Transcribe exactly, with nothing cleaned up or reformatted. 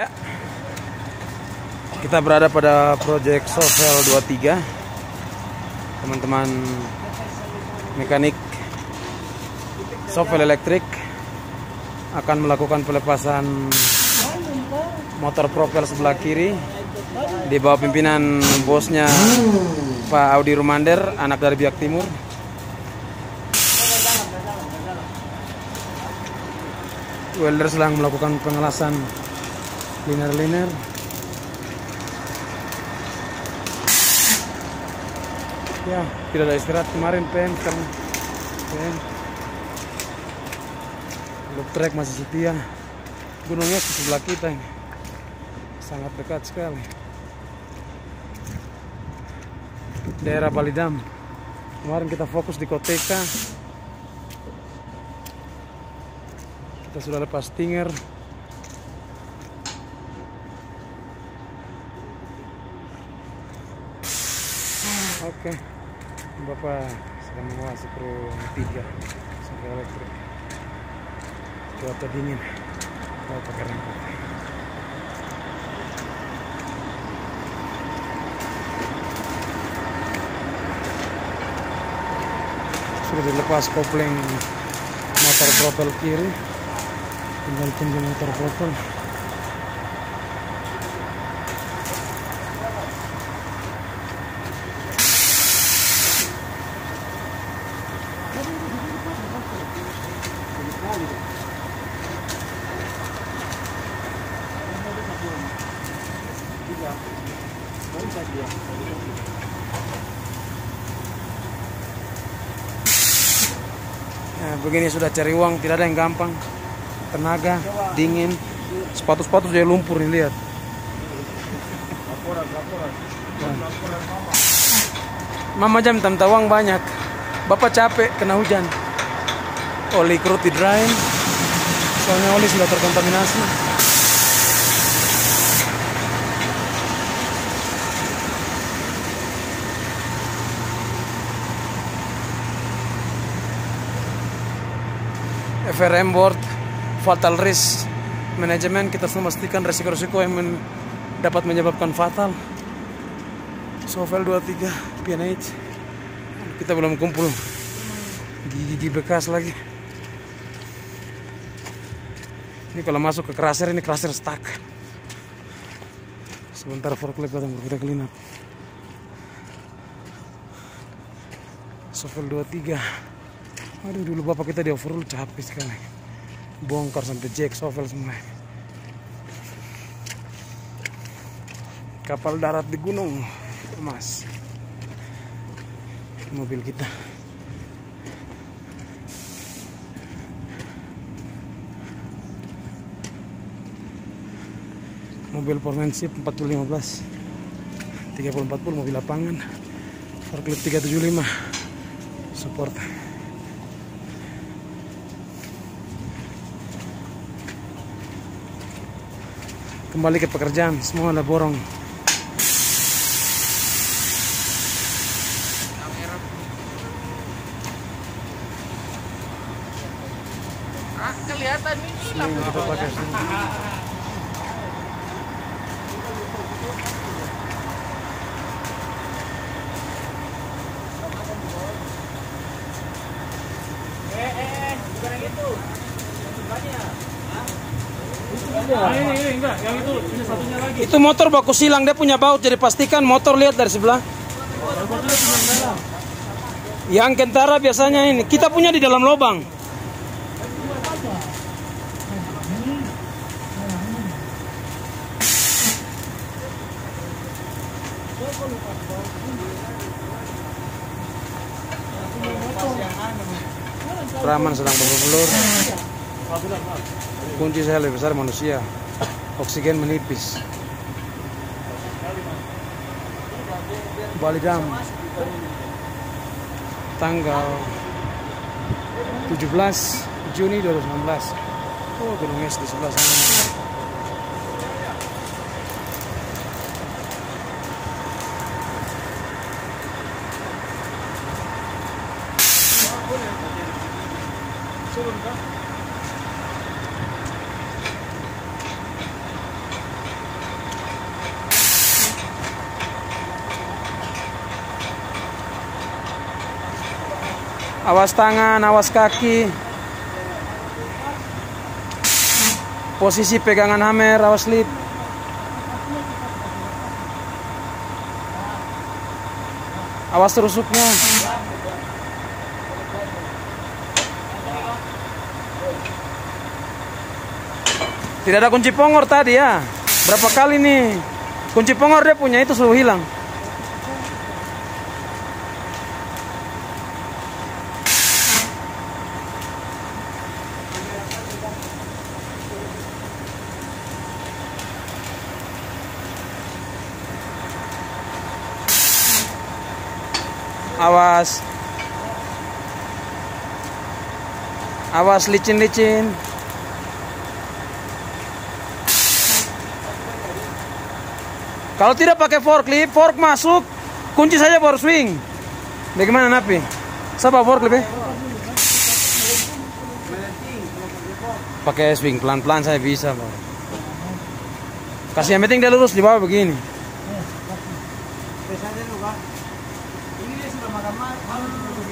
Ya, kita berada pada proyek Sovel dua puluh tiga. Teman-teman mekanik Sovel elektrik akan melakukan pelepasan motor propel sebelah kiri di bawah pimpinan bosnya Pak Audi Rumander, anak dari Biak Timur. Welder sedang melakukan pengelasan liner-liner. Ya, tidak ada istirahat kemarin, pen, sekarang pen. Loop track masih setia. Gunungnya di sebelah kita, sangat dekat sekali. Daerah Balidam. Kemarin kita fokus di Koteka. Kita sudah lepas stinger. Oke, Bapak sedang menguasai kru tiga sampai elektrik. Cuaca dingin, mau pakai rempah. Sudah dilepas kopling motor propel kiri, tinggal tunggu motor propel. Nah, begini sudah cari uang, tidak ada yang gampang. Tenaga, dingin, sepatu-sepatu sudah lumpur nih, lihat. Mama jam minta uang banyak. Bapak capek kena hujan. Oli kerut di drain, soalnya oli sudah terkontaminasi. F R M board, fatal risk manajemen, kita harus memastikan resiko-resiko yang men dapat menyebabkan fatal. Sovel dua puluh tiga P N H, kita belum kumpul gigi-gigi bekas lagi. Ini kalau masuk ke crusher, ini crusher stuck. Sebentar forklift datang, kita clean up. Sovel dua puluh tiga. Aduh, dulu bapak kita di overall capek sekali. Bongkar sampai jack, sovel semua. Kapal darat di gunung, Mas. Mobil kita. Mobil Portmanship empat puluh lima belas tiga puluh empat puluh, mobil lapangan. Forklift tiga tujuh lima. Support. Kembali ke pekerjaan, semua ada borong. Ah, kelihatan ini lah. Kita pakai sini. Eh, eh, bukan yang itu. Banyak. Ah, ini, ini enggak, yang itu, ini satunya lagi. Itu motor baku silang, dia punya baut, jadi pastikan motor lihat dari sebelah. Yang kentara biasanya ini, kita punya di dalam lubang. Praman sedang berbelur. Kunci saya lebih besar manusia. Oksigen menipis. Balidam. Tanggal tujuh belas Juni dua ribu sembilan belas. Oh, gunung es di sebelah sana. Awas tangan, awas kaki. Posisi pegangan hammer, awas lip. Awas terusuknya. Tidak ada kunci pongor tadi ya. Berapa kali nih? Kunci pongor dia punya itu selalu hilang. Awas. Awas licin-licin. Kalau tidak pakai forklift, fork masuk, kunci saja baru swing. Bagaimana Napi? Siapa forklift ya? Pakai swing pelan-pelan saya bisa, Pak. Kasih yang penting dia lurus di bawah begini. Ini dia sudah makan malam.